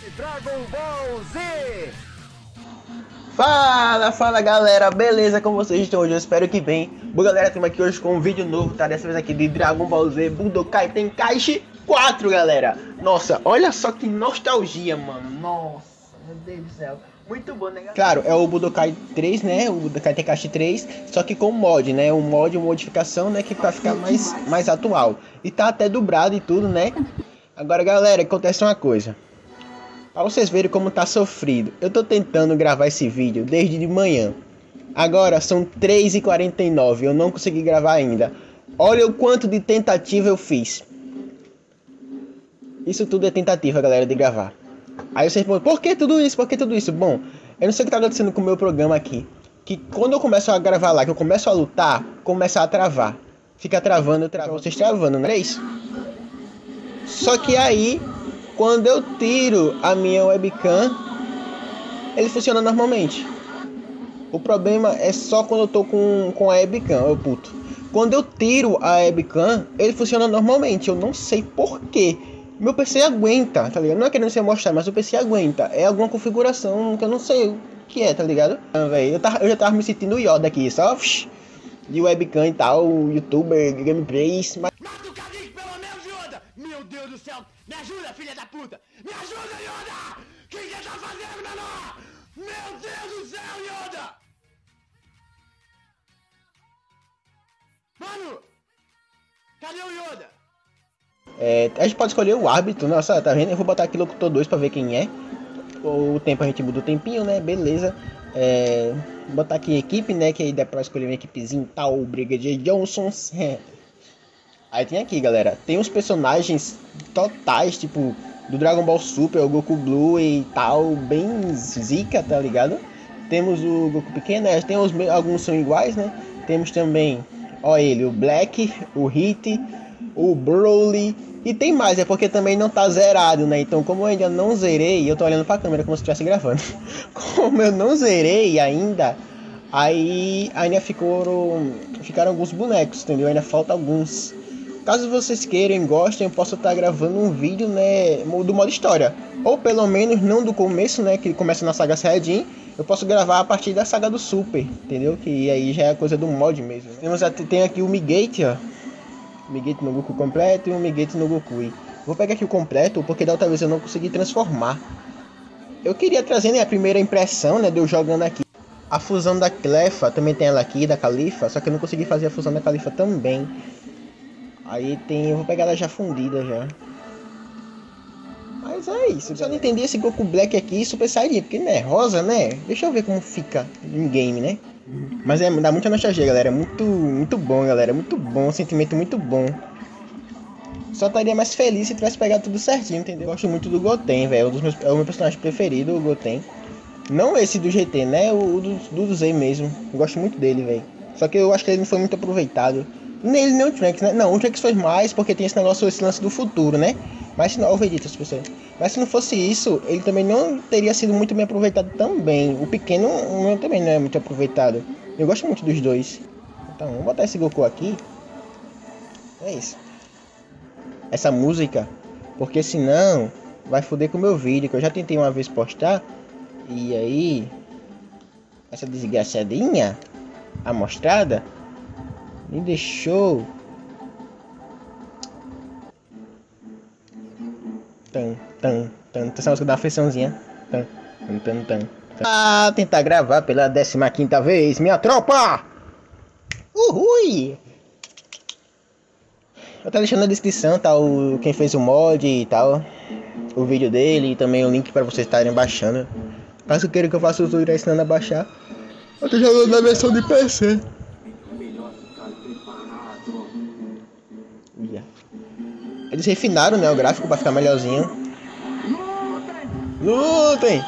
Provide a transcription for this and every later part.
Dragon Ball Z! Fala galera, beleza? Como vocês estão hoje? Eu espero que bem. Bom galera, estamos aqui hoje com um vídeo novo, tá? Dessa vez aqui de Dragon Ball Z Budokai Tenkaichi 4, galera. Nossa, olha só que nostalgia, mano. Nossa, meu Deus do céu. Muito bom, né, galera? Claro, é o Budokai 3, né? O Budokai Tenkaichi 3, só que com mod, né? Um mod, uma modificação, né? Que pra ficar mais atual. E tá até dublado e tudo, né? Agora, galera, acontece uma coisa. Pra vocês verem como tá sofrido. Eu tô tentando gravar esse vídeo desde de manhã. Agora são 3h49. Eu não consegui gravar ainda. Olha o quanto de tentativa eu fiz. Isso tudo é tentativa, galera, de gravar. Aí vocês perguntam, por que tudo isso? Por que tudo isso? Bom, eu não sei o que tá acontecendo com o meu programa aqui. Que quando eu começo a gravar lá, que eu começo a lutar, começa a travar. Fica travando, vocês travando, não é isso? Só que aí, quando eu tiro a minha webcam, ele funciona normalmente. O problema é só quando eu tô com a webcam, eu puto. Quando eu tiro a webcam, ele funciona normalmente. Eu não sei porquê. Meu PC aguenta, tá ligado? Não é querendo se mostrar, mas o PC aguenta. É alguma configuração que eu não sei o que é, tá ligado? Eu já tava me sentindo Yoda aqui, só de webcam e tal, youtuber, gameplays, mas... Mata o Cacique pelo menos, Yoda! Meu Deus do céu! Me ajuda, filha da puta! Me ajuda, Yoda! O que você tá fazendo, menor? Meu Deus do céu, Yoda! Mano! Cadê o Yoda? A gente pode escolher o árbitro, nossa, tá vendo? Eu vou botar aqui Locutor 2 pra ver quem é. O tempo a gente muda o tempinho, né? Beleza. Vou botar aqui equipe, né? Que aí dá pra escolher uma equipezinha tal, o Brigadier Johnson. Aí tem aqui, galera. Tem uns personagens totais, tipo, do Dragon Ball Super, o Goku Blue e tal, bem zica, tá ligado? Temos o Goku pequeno, né? Tem alguns são iguais, né? Temos também, ó ele, o Black, o Hit, o Broly. E tem mais, é porque também não tá zerado, né? Então, como eu ainda não zerei, eu tô olhando pra câmera como se estivesse gravando. Como eu não zerei ainda, aí ainda ficaram alguns bonecos, entendeu? Ainda falta alguns. Caso vocês queiram e gostem, eu posso estar gravando um vídeo, né, do modo história. Ou pelo menos não do começo, né, que começa na saga Saiyajin. Eu posso gravar a partir da saga do Super, entendeu? Que aí já é coisa do mod mesmo, né? Tem aqui o Migate, ó. Migate no Goku completo e um Migate no Goku. Vou pegar aqui o completo, porque da outra vez eu não consegui transformar. Eu queria trazer, né, a primeira impressão, né, de eu jogando aqui. A fusão da Clefa, também tem ela aqui, da Califa, só que eu não consegui fazer a fusão da Califa também. Aí tem, eu vou pegar ela já fundida já. Mas é isso, eu só não entendi esse Goku Black aqui, Super Saiyajin, porque não é rosa, né? Deixa eu ver como fica em game, né? Mas dá muita nostalgia, galera. É muito bom, galera. Muito bom, um sentimento muito bom. Só estaria mais feliz se tivesse pegado tudo certinho, entendeu? Eu gosto muito do Goten, velho. É o meu personagem preferido, o Goten. Não esse do GT, né? O do Z mesmo. Eu gosto muito dele, velho. Só que eu acho que ele não foi muito aproveitado. Nem o Trunks, né? Não, o Trunks foi mais porque tem esse negócio, esse lance do futuro, né? Mas se não, o Vegeta, as pessoas. Mas se não fosse isso, ele também não teria sido muito bem aproveitado também. O pequeno também não é muito aproveitado. Eu gosto muito dos dois. Então, vamos botar esse Goku aqui. É isso. Essa música, porque senão vai foder com o meu vídeo, que eu já tentei uma vez postar. E aí, essa desgraçadinha amostrada me deixou essa música dá uma afliçãozinha. Tentar gravar pela 15ª vez, minha tropa. Uhul. Eu tô deixando na descrição, tá, quem fez o mod e tal, o vídeo dele e também o link para vocês estarem baixando. Caso queiram que eu faça o tutorial ensinando a baixar, eu tô jogando na versão de PC. Eles refinaram, né, o gráfico para ficar melhorzinho. Lutem!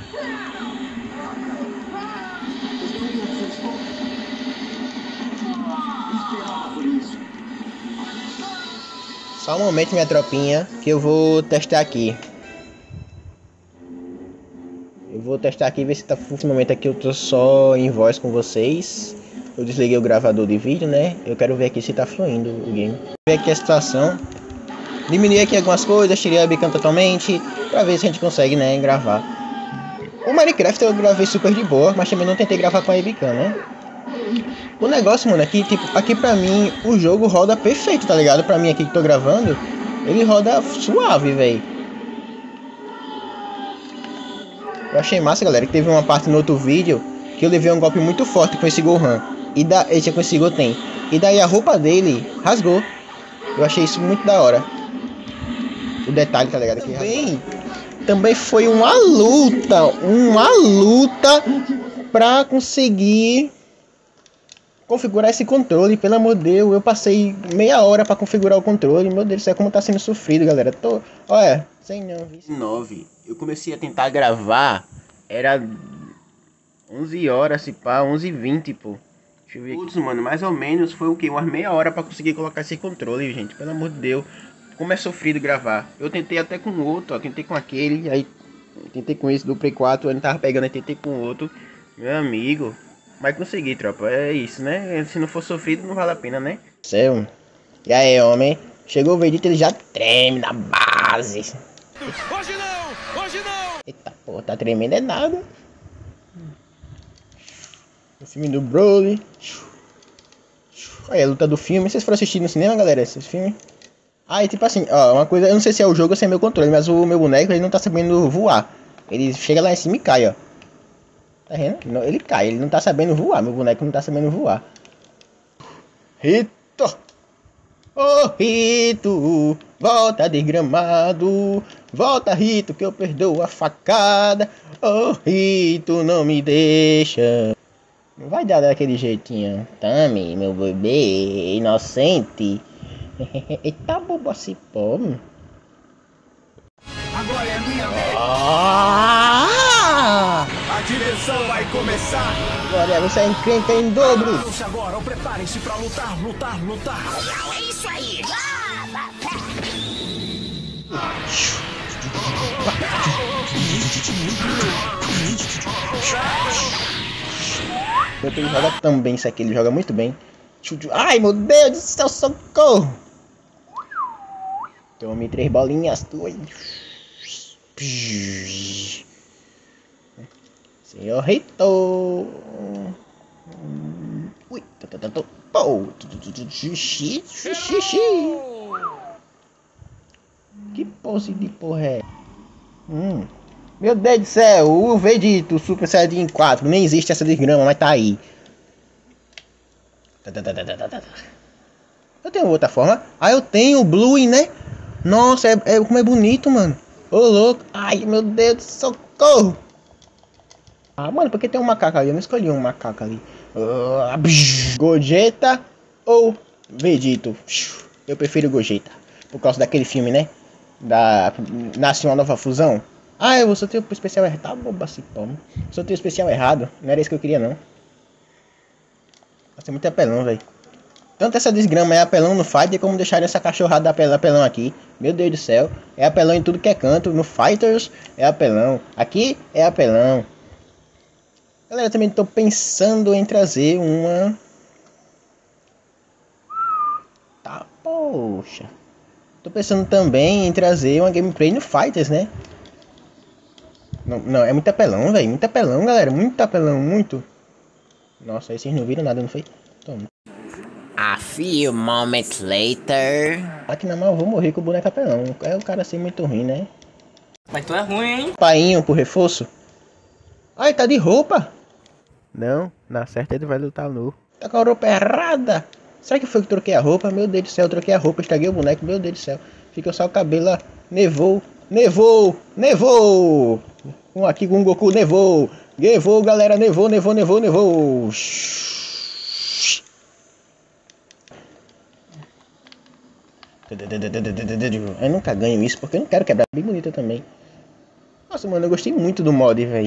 Só um momento, minha tropinha, que eu vou testar aqui. Eu vou testar aqui, ver se tá... Nesse momento aqui eu tô só em voz com vocês. Eu desliguei o gravador de vídeo, né? Eu quero ver aqui se tá fluindo o game. Vou ver aqui a situação. diminuir aqui algumas coisas, tirei a webcam totalmente, pra ver se a gente consegue, né, gravar. O Minecraft eu gravei super de boa, mas também não tentei gravar com a webcam, né? O negócio, mano, é que, tipo, aqui pra mim o jogo roda perfeito, tá ligado? Pra mim aqui que tô gravando, ele roda suave, velho. Eu achei massa, galera, que teve uma parte no outro vídeo que eu levei um golpe muito forte com esse Gohan. Com esse Goten. E daí a roupa dele rasgou. Eu achei isso muito da hora. O detalhe, tá ligado? Também foi uma luta pra conseguir configurar esse controle. Pelo amor de Deus, eu passei meia hora pra configurar o controle. Meu Deus do céu, como tá sendo sofrido, galera. Olha, sem não. 9. Eu comecei a tentar gravar, era 11 horas, se pá, 11h20, pô. Deixa eu ver. Putz, mano, mais ou menos foi o que? Umas meia hora pra conseguir colocar esse controle, gente. Pelo amor de Deus. Como é sofrido gravar. Eu tentei até com o outro, ó. Tentei com aquele, aí tentei com esse do Play 4, eu não tava pegando, aí tentei com o outro. Meu amigo. Mas consegui, tropa. É isso, né? Se não for sofrido, não vale a pena, né? Céu. E aí, homem? Chegou o Vegeta, ele já treme na base. Hoje não! Hoje não! Eita, porra, tá tremendo é nada. O filme do Broly. Olha a luta do filme. Vocês foram assistir no cinema, galera, esses filmes? Ah, e tipo assim, ó, uma coisa, eu não sei se é o jogo ou se é meu controle, mas o meu boneco, ele não tá sabendo voar. Ele chega lá em cima e cai, ó. Tá vendo? Não, ele cai, ele não tá sabendo voar, meu boneco não tá sabendo voar. Rito! Ô Rito, volta desgramado. Volta, Rito, que eu perdoo a facada. Ô Rito, não me deixa. Não vai dar daquele jeitinho. Tami, meu bebê inocente. Eita, bobo assim, pô. Agora é a minha vez! Ah! A diversão vai começar! Agora você é encrenca em dobro. Agora, preparem-se pra lutar, lutar, lutar! É isso aí! Ele joga tão bem isso aqui, ele joga muito bem. Ai, meu Deus do céu, socorro! Tome 3 bolinhas, dois. Senhor Reitor. Ui, que pose de porra é? Meu Deus do céu, o Vegeta Super Saiyajin 4. Nem existe essa desgrama, mas tá aí. Eu tenho outra forma. Ah, eu tenho o Blue, né? Nossa, como é bonito, mano. Ô, louco. Ai, meu Deus, socorro. Ah, mano, porque tem um macaco ali? Eu não escolhi um macaco ali. Gogeta ou Vegito? Eu prefiro Gogeta. Por causa daquele filme, né? Nasce uma nova fusão. Ah, eu só tenho o especial errado. Tá boba assim, pô. Só tenho o especial errado. Não era isso que eu queria, não. Nossa, é muito apelão, velho. Tanto essa desgrama é apelão no Fighter, como deixar essa cachorrada apelão aqui. Meu Deus do céu. É apelão em tudo que é canto. No Fighters é apelão. Aqui é apelão. Galera, também tô pensando em trazer uma... Tá, poxa. Tô pensando também em trazer uma gameplay no Fighters, né? Não, é muito apelão, velho. Muito apelão, galera. Muito apelão, muito. Nossa, aí vocês não viram nada, não foi? Toma. A few moments later. Aqui na mal eu vou morrer com o boneco apelão. É o cara assim muito ruim, né? Mas tu é ruim, hein? Painho pro reforço. Ai, tá de roupa. Não, na certa ele vai lutar nu. Tá com a roupa errada. Será que foi que troquei a roupa? Meu Deus do céu, eu troquei a roupa, estraguei o boneco. Meu Deus do céu. Fica só o cabelo lá. Nevou. Nevou. Nevou. Aqui com o Goku. Nevou. Nevou, galera. Nevou, nevou, nevou, nevou. Eu nunca ganho isso porque eu não quero quebrar. Bem bonita também. Nossa, mano, eu gostei muito do mod, velho.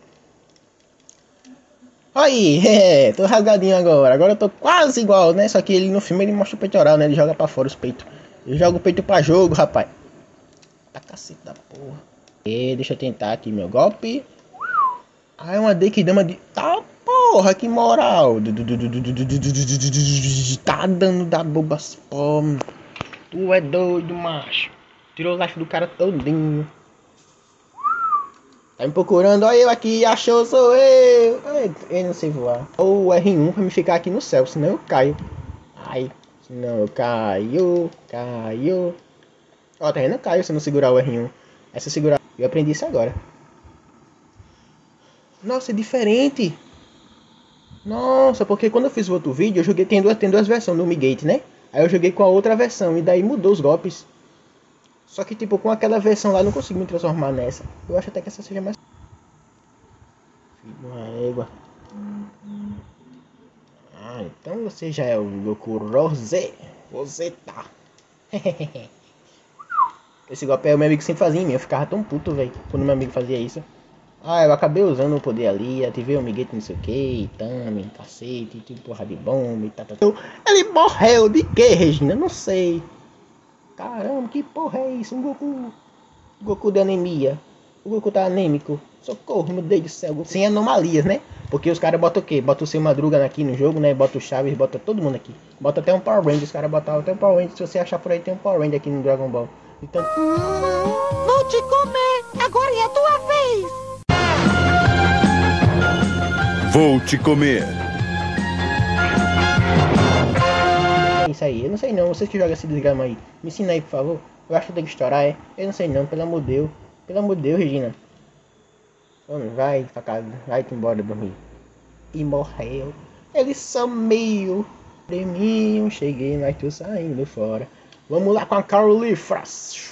Aí, tô rasgadinho agora. Agora eu tô quase igual, né? Só que ele no filme ele mostra o peitoral, né? Ele joga pra fora os peitos. Eu jogo o peito pra jogo, rapaz. Tá cacete da porra. E deixa eu tentar aqui meu golpe. Ah, é uma Dekidama de... Tá porra, que moral. Tá dando da boba. Tu é doido, macho. Tirou o life do cara todinho. Tá me procurando, olha eu aqui, achou, sou eu. Eu não sei voar. Ou o R1 pra me ficar aqui no céu, senão eu caio. Ai, senão eu caio. Ó, tá vendo? Eu caio se não segurar o R1. É se eu segurar. Eu aprendi isso agora. Nossa, é diferente. Nossa, porque quando eu fiz o outro vídeo, eu joguei, tem duas versões do Migate, né? Aí eu joguei com a outra versão e daí mudou os golpes. Só que tipo, com aquela versão lá eu não consigo me transformar nessa. Eu acho até que essa seja mais... Filho de uma égua. Ah, então você já é o Goku Rosé. Você tá. Esse golpe é o meu amigo sempre fazia em mim. Eu ficava tão puto, velho, quando meu amigo fazia isso. Ah, eu acabei usando o poder ali, ativei o Miguete não sei o que, Tami, cacete, tipo porra de bomba e tal. Ele morreu de quê, Regina? Não sei. Caramba, que porra é isso? Um Goku. Goku de anemia. O Goku tá anêmico. Socorro, meu Deus do céu. Goku. Sem anomalias, né? Porque os caras botam o quê? Bota o seu Madruga aqui no jogo, né? Bota o Chaves, bota todo mundo aqui. Bota até um Power Ranger, os caras botaram até um Power Ranger. Se você achar por aí, tem um Power Ranger aqui no Dragon Ball. Então... Vou te comer! Agora é a tua vez! Vou te comer. É isso aí, eu não sei não, vocês que jogam esse desgrama aí, me ensina aí por favor. Eu acho que tem que estourar, é? Eu não sei não, pelo amor de Deus. Pelo amor de Deus, Regina. Vai pra casa, vai-te embora dormir. E morreu. Ele sumiu. Preminho, cheguei, mas tô saindo fora. Vamos lá com a Carolifras.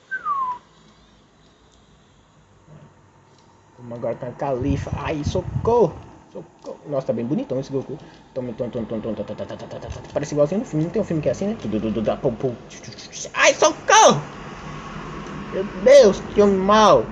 Vamos agora com a Califa. Ai, socorro. Socorro. Nossa, tá bem bonitão esse Goku. Parece igualzinho no filme. Não tem um filme que é assim, né? Ai, socorro! Meu Deus, que homem mal.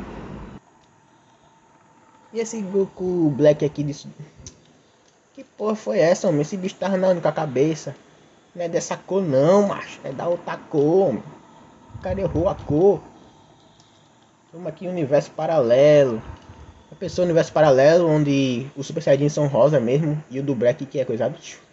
E esse Goku Black aqui disso? Que porra foi essa, homem? Esse bicho tá andando com a cabeça. Não é dessa cor não, macho. É da outra cor, homem. O cara errou a cor. Vamos aqui, universo paralelo. A pessoa universo paralelo, onde os Super Saiyajins são rosa mesmo. E o do Black que é coisado.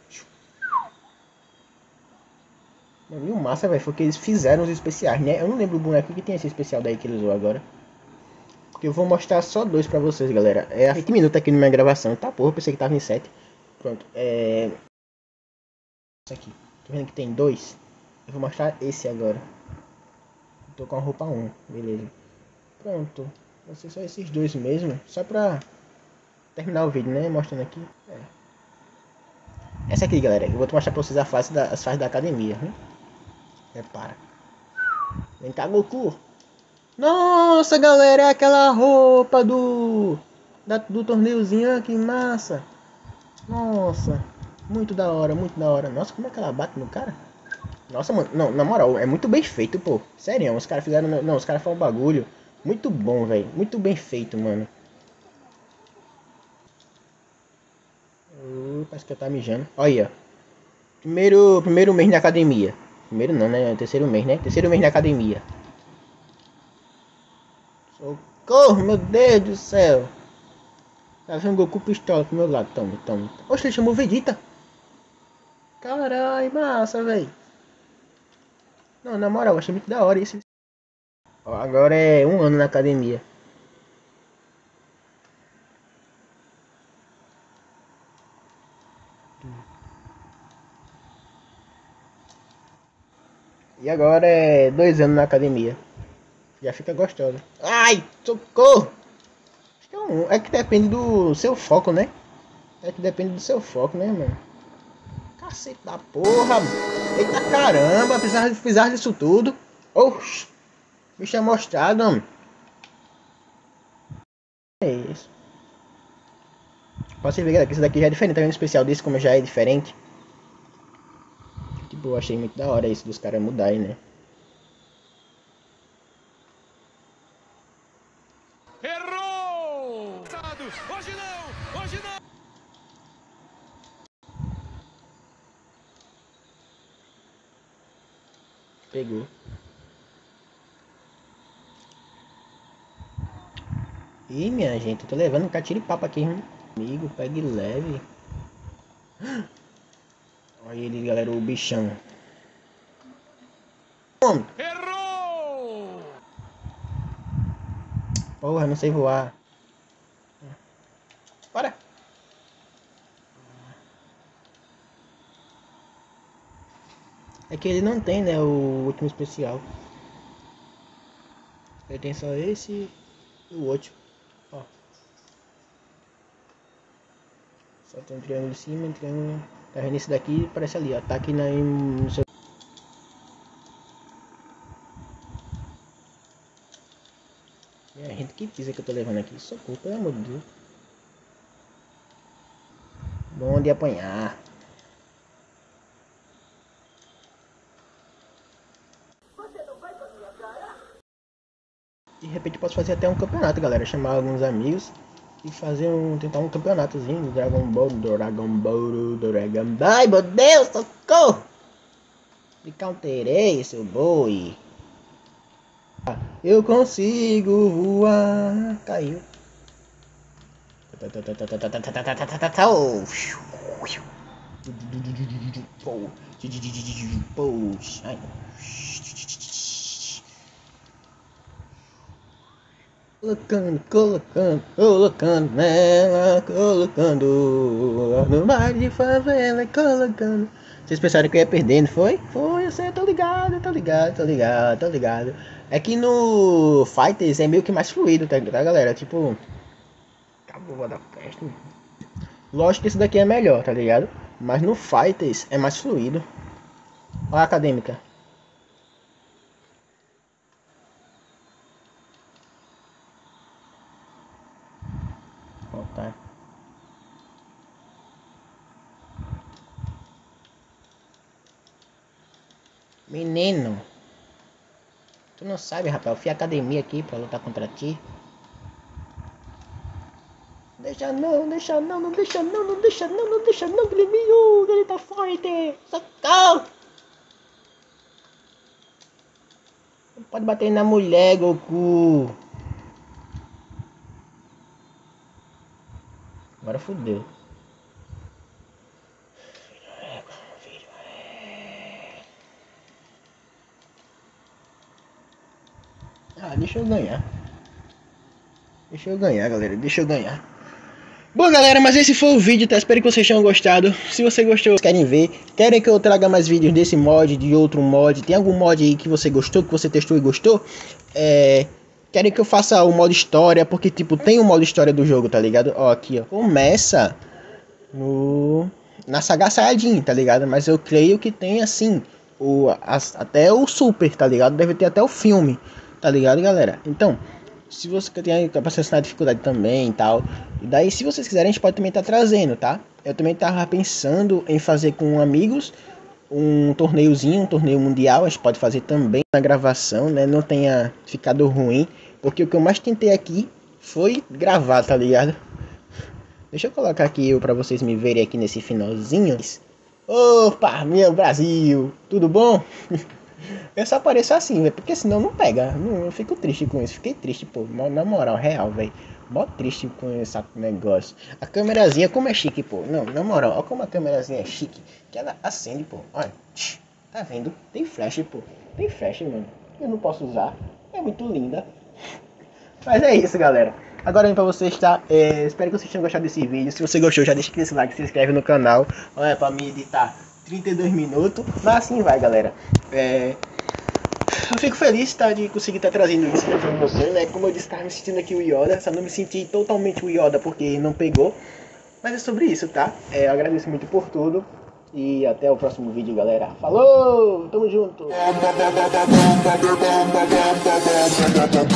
E o massa, velho, foi que eles fizeram os especiais, né? Eu não lembro o boneco que tem esse especial daí que ele usou agora. Porque eu vou mostrar só dois pra vocês, galera. É 20 minutos aqui na minha gravação. Tá, porra, pensei que tava em 7. Pronto, Isso aqui. Tô vendo que tem dois. Eu vou mostrar esse agora. Tô com a roupa 1, beleza. Pronto. Vai ser só esses dois mesmo. Só pra terminar o vídeo, né? Mostrando aqui. Essa aqui, galera. Eu vou mostrar pra vocês as fases da academia. Repara. Vem cá, Goku. Nossa, galera. É aquela roupa do torneiozinho. Que massa. Nossa. Muito da hora, muito da hora. Nossa, como é que ela bate no cara? Nossa, mano. Não, na moral. É muito bem feito, pô. Sério, os caras fizeram... Não, os caras fazem um bagulho. Muito bom, velho. Muito bem feito, mano. Parece que eu tava mijando. Olha. Primeiro mês na academia. Primeiro não, né? Terceiro mês, né? Terceiro mês na academia. Socorro, meu Deus do céu. Tá vendo Goku pistola pro meu lado. Toma. Oxe, ele chamou Vegeta. Caralho, massa, velho. Não, na moral, eu achei muito da hora isso. Ó, agora é 1 ano na academia. E agora é 2 anos na academia. Já fica gostosa. Ai, socorro! Acho que é que depende do seu foco, né? É que depende do seu foco, né, mano? Cacete da porra! Eita caramba, precisar disso tudo. Oxi! Bicho é mostrado, mano. É isso. Pode ver, galera, que esse daqui já é diferente. Tá vendo o especial desse como já é diferente? Tipo, eu achei muito da hora isso dos caras mudarem, né? Errou! Hoje não! Hoje não! Pegou. Ih, minha gente, eu tô levando um catiripapo aqui, hein? Amigo, pegue leve. Olha ele, galera, o bichão. Homem. Porra, não sei voar. Bora. É que ele não tem, né, o último especial. Ele tem só esse e o último. Ó. Só tem um triângulo em cima, um triângulo... Tá vendo esse daqui? Parece ali, ó. Tá aqui no seu... É a gente que pisa que eu tô levando aqui. Socorro, pelo amor de Deus. Bom de apanhar. De repente posso fazer até um campeonato, galera. Chamar alguns amigos e fazer tentar um campeonatozinho do Dragon Ball. Ai, meu Deus, socorro! Me counterei, seu boi. Eu consigo voar. Caiu. Colocando nela, colocando no mar de favela, colocando. Vocês pensaram que eu ia perder, não foi? Foi, eu sei, tô ligado. É que no Fighters é meio que mais fluido, tá galera? Tipo, acabou da festa. Lógico que esse daqui é melhor, tá ligado? Mas no Fighters é mais fluido. Olha a acadêmica. Voltar. Menino, tu não sabe, rapaz, eu fui à academia aqui pra lutar contra ti. Deixa não, Guilherme, ele tá forte. Socorro! Não pode bater na mulher, Goku. Agora fodeu. Deixa eu ganhar, galera. Bom, galera, mas esse foi o vídeo, tá? Espero que vocês tenham gostado. Se você gostou, querem que eu traga mais vídeos desse mod, de outro mod, tem algum mod aí que você gostou, que você testou e gostou? Querem que eu faça o modo história, porque, tipo, tem o modo história do jogo, tá ligado? Ó, aqui, ó. Começa na Saga Saiyajin, tá ligado? Mas eu creio que tem, assim, até o Super, tá ligado? Deve ter até o filme, tá ligado, galera? Então, se você tem capacidade de dificuldade também e tal, e daí, se vocês quiserem, a gente pode também estar trazendo, tá? Eu também tava pensando em fazer com amigos um torneiozinho, um torneio mundial. A gente pode fazer também na gravação, né? Não tenha ficado ruim, porque o que eu mais tentei aqui foi gravar, tá ligado? Deixa eu colocar aqui pra vocês me verem aqui nesse finalzinho. Opa, meu Brasil, tudo bom? Eu só apareço assim, velho, porque senão não pega. Eu fico triste com isso, fiquei triste, pô, na moral, real, velho. Mó triste com esse negócio. A câmerazinha como é chique, pô. Não, na moral, olha como a câmerazinha é chique. Que ela acende, pô. Olha, tá vendo? Tem flash, pô. Tem flash, mano. Eu não posso usar. É muito linda. Mas é isso, galera. Agora vem pra vocês, tá? Espero que vocês tenham gostado desse vídeo. Se você gostou, já deixa aqui esse like, se inscreve no canal. Olha, pra mim editar 32 minutos. Mas assim vai, galera. Eu fico feliz, tá, de conseguir estar trazendo isso pra vocês, né? Como eu disse, tava me sentindo aqui o Yoda. Só não me senti totalmente o Yoda porque não pegou. Mas é sobre isso, tá? Eu agradeço muito por tudo. E até o próximo vídeo, galera. Falou! Tamo junto!